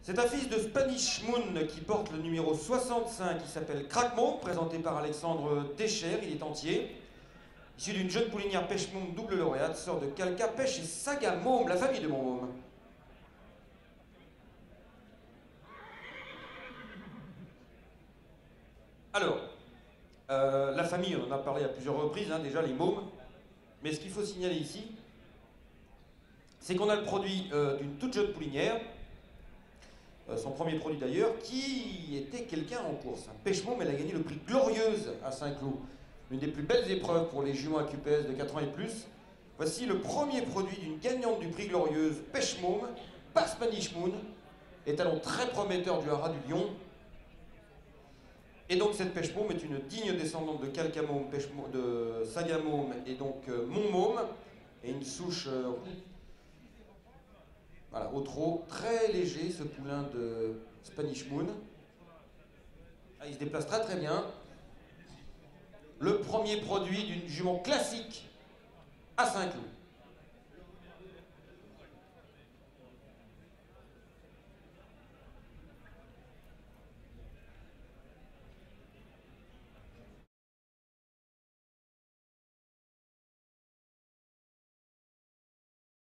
C'est un fils de Spanish Moon qui porte le numéro 65, qui s'appelle Crackmont, présenté par Alexandre Deschères, il est entier. Issu d'une jeune poulinière pêche môme double lauréate, sœur de Calca Pêche et Saga Môme, la famille de mon môme. Alors, la famille, on en a parlé à plusieurs reprises, hein, déjà les mômes. Mais ce qu'il faut signaler ici, c'est qu'on a le produit d'une toute jeune poulinière, son premier produit d'ailleurs, qui était quelqu'un en course. Un pêche môme, elle a gagné le prix Glorieuse à Saint-Cloud, l'une des plus belles épreuves pour les juments à QPS de 4 ans et plus. Voici le premier produit d'une gagnante du prix Glorieuse, pêche môme, par Spanish Moon, étalon très prometteur du haras du Lion. Et donc cette pêche môme est une digne descendante de Calca môme, de Saga môme et donc mon môme, et une souche voilà, au trot, très léger ce poulain de Spanish Moon. Ah, il se déplace très très bien. Le premier produit d'une jument classique à Saint-Cloud.